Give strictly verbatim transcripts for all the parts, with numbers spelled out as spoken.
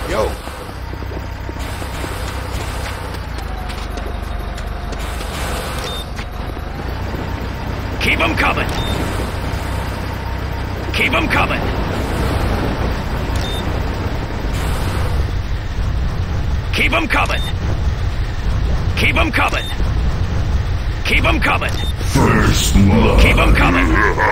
Yo. Keep them coming. Keep them coming. Keep them coming. Keep them coming. Keep them coming. First blood. Keep them coming.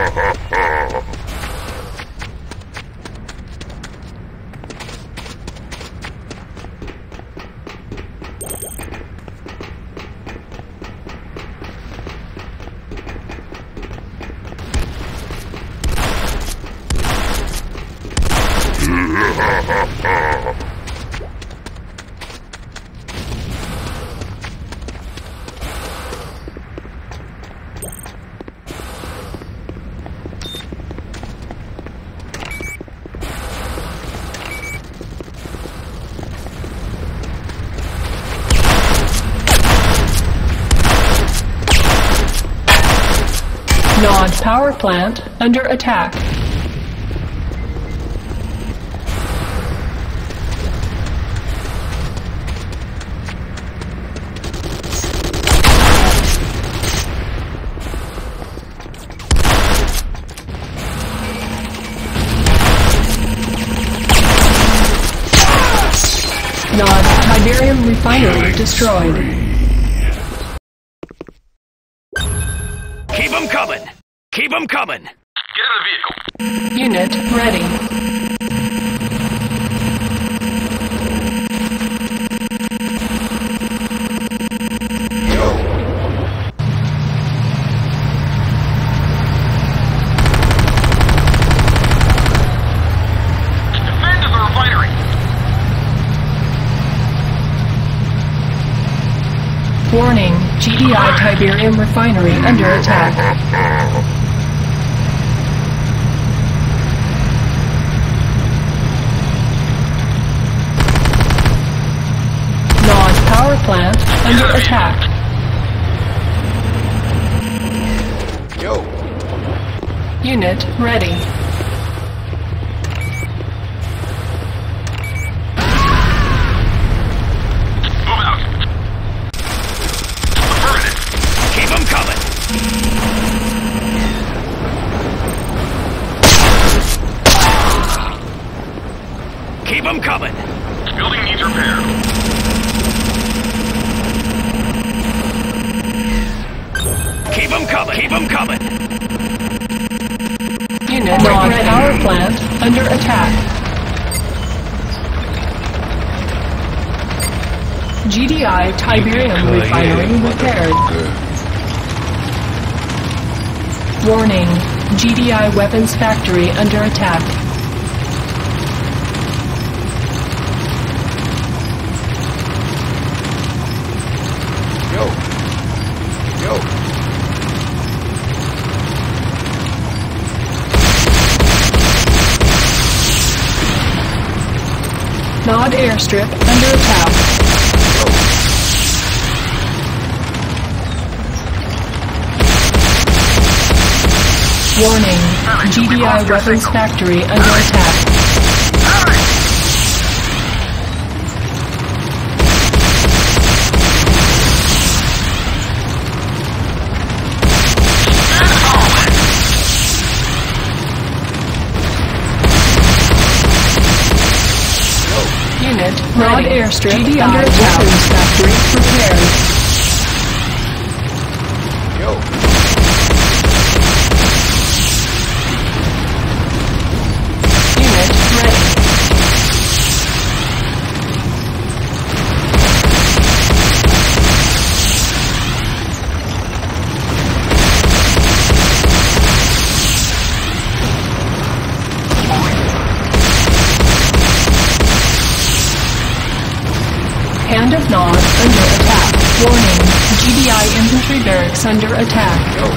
Nod power plant under attack. Nod Tiberium refinery destroyed. Keep them coming. Keep them coming. Get in the vehicle. Unit ready. Defend the refinery. Warning, G D I Tiberium refinery under attack. Nod power plant under attack. Yo. Unit ready. Move out. Affirmative. Keep them coming. Keep them coming. Building needs repair. Keep them coming. Keep them coming. Unit Nod power plant under attack. G D I Tiberium refinery repaired. Warning, G D I weapons factory under attack. Yo. Yo. Nod airstrip under attack. Warning, G D I weapons factory under attack. Unit Nod airstrip G D I under attack. Weapons factory prepared. Yo. Unit ready. Hand of Nod under attack. Warning, G D I infantry barracks under attack. Yo.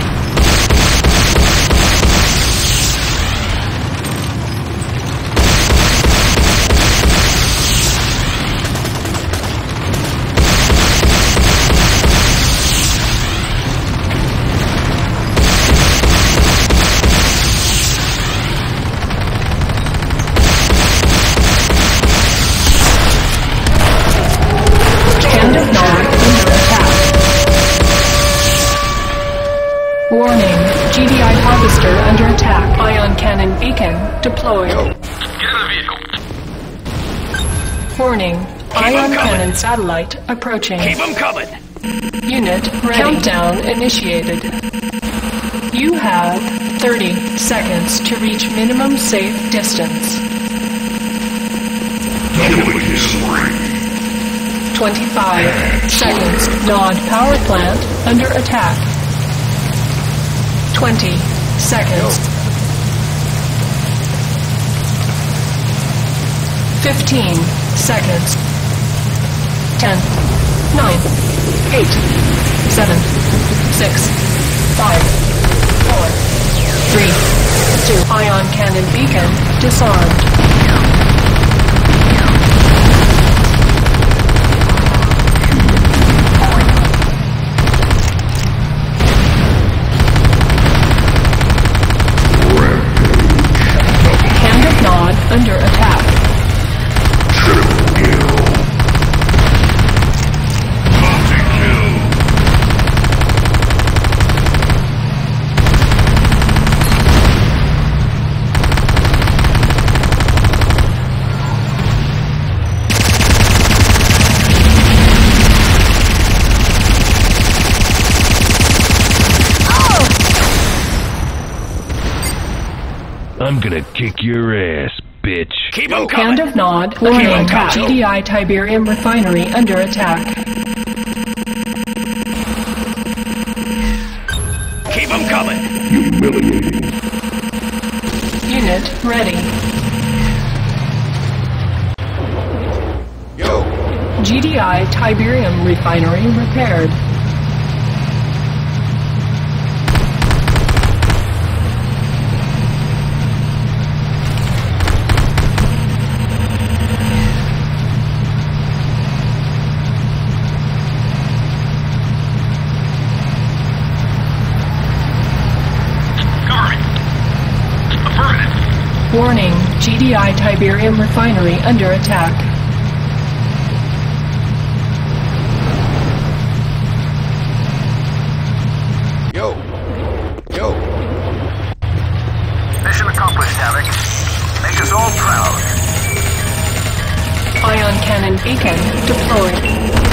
Warning. Keep 'em Ion coming. cannon satellite approaching. Keep them coming. Unit ready. Countdown initiated. You have thirty seconds to reach minimum safe distance. Killing spree. twenty-five seconds. Nod power plant under attack. twenty seconds. fifteen seconds. ten, nine, eight, seven, six, five, four, three, two. Ion cannon beacon disarmed. Hand of Nod under attack. Triple kill. Multi-kill. I'm gonna kick your ass, bitch. Keep them Hand coming. of Nod. Keep 'em Warning. coming. G D I Tiberium refinery under attack. Keep them coming. Humiliating. Unit ready. Yo. G D I Tiberium refinery repaired. Cover me. Affirmative. Warning. G D I Tiberium refinery under attack. Yo. Yo. Mission accomplished, Havoc. Make us all proud. Ion cannon beacon deployed.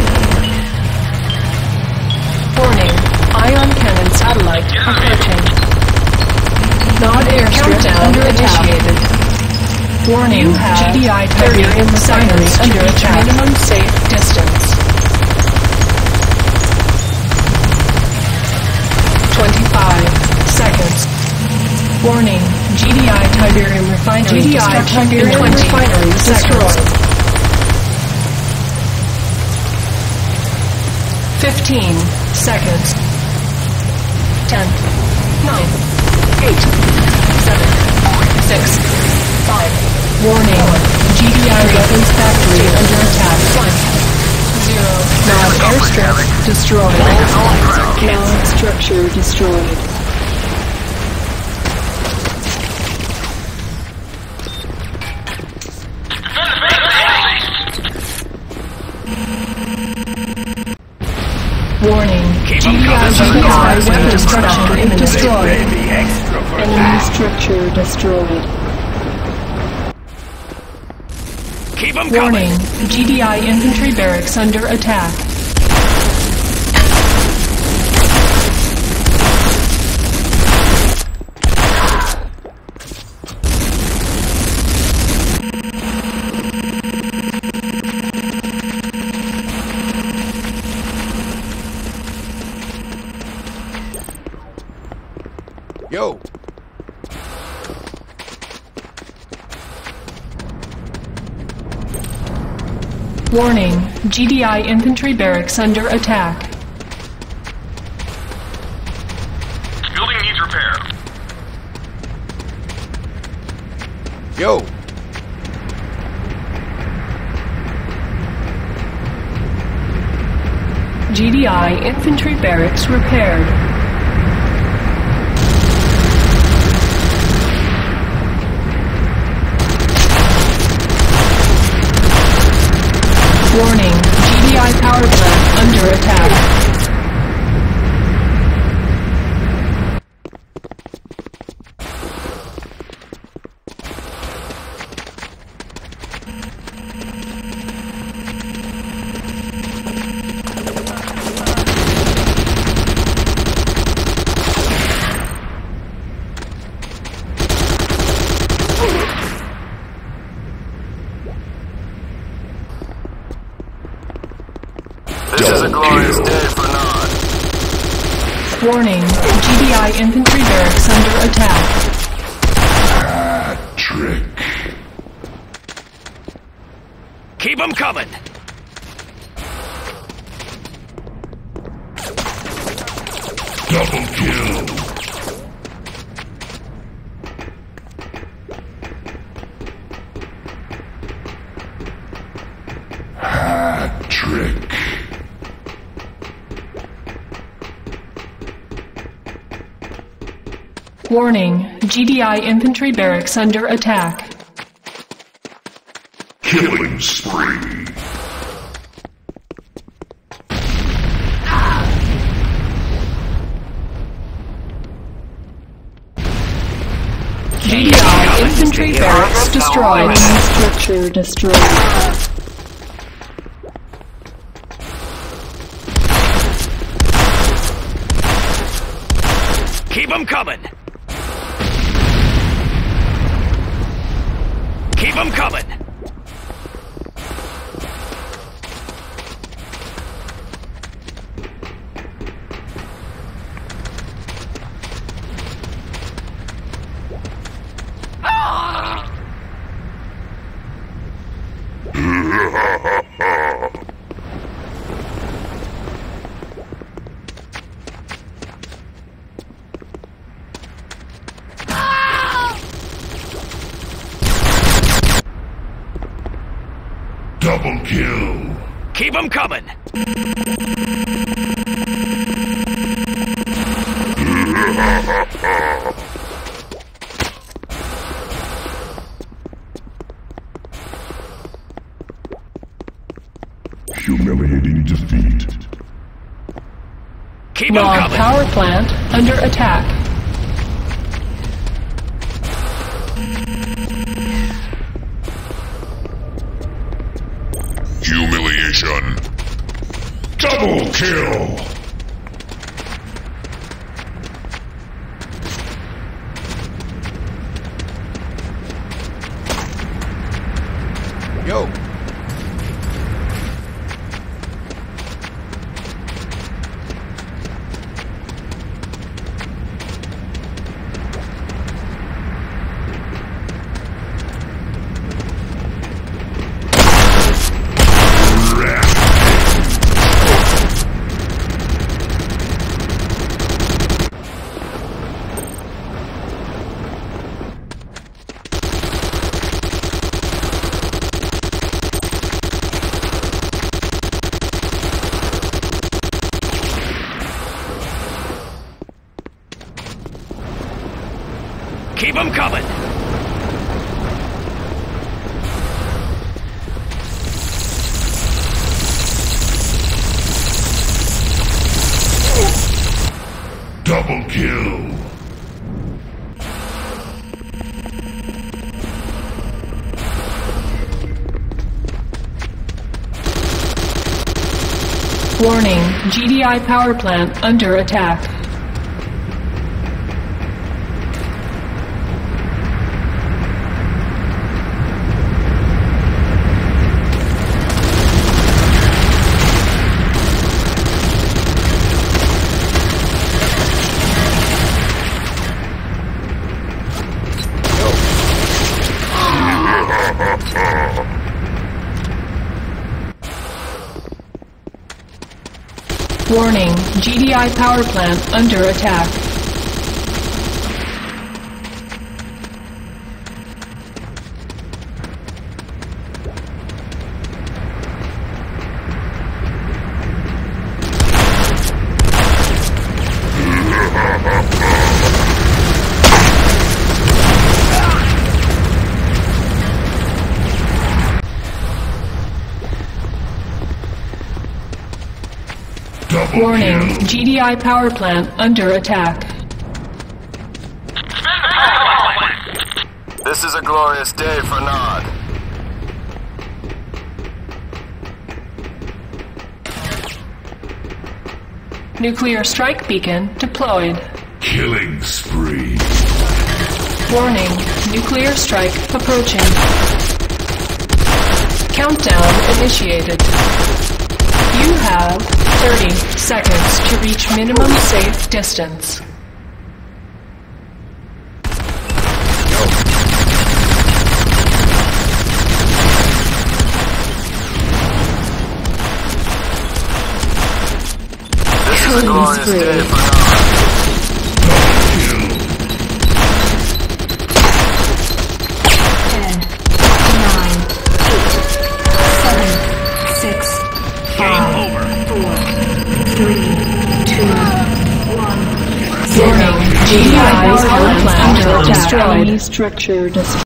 Warning. Ion cannon satellite approaching. Nod airstrip under initiated. Warning. G D I Tiberium refinery under attack. Minimum safe distance. twenty-five seconds. Warning. G D I Tiberium refinery. G D I Tiberium refinery destroyed. Fifteen seconds. Ten, nine, eight, seven, six, five. Warning. G D I weapons factory under attack. One, zero. Nod airstrip destroyed. Nod structure destroyed. Warning. Keep G 'em D I coming. G D I weapons structure Baby, destroyed. extra for Enemy that. structure destroyed. Keep them coming. Warning. G D I infantry barracks under attack. Yo. Warning. G D I infantry barracks under attack. Building needs repair. Yo. G D I infantry barracks repaired. Warning. G D I power plant under attack. This is a glorious day for Nod. Warning, G D I infantry barracks under attack. Trick. Keep 'em coming. Double kill. Hat trick. Warning, G D I infantry barracks under attack. Killing spree. G D I infantry barracks destroyed. Structure destroyed. Keep 'em coming. Keep 'em coming. Double kill. Keep 'em coming. Humiliating defeat. Keep 'em Log coming. power plant under attack. Humiliation. Double kill. Yo. Keep 'em coming. Double kill. Warning, G D I power plant under attack. Warning, G D I power plant under attack. Double Warning, kill. G D I power plant under attack. This is a glorious day for Nod. Nuclear strike beacon deployed. Killing spree. Warning, nuclear strike approaching. Countdown initiated. You have thirty seconds to reach minimum safe distance. This is a glorious day for Nod. ten, nine, eight, seven, six, five, four, three, two, one. Warning, G D I power plant destroyed. Structure destroyed.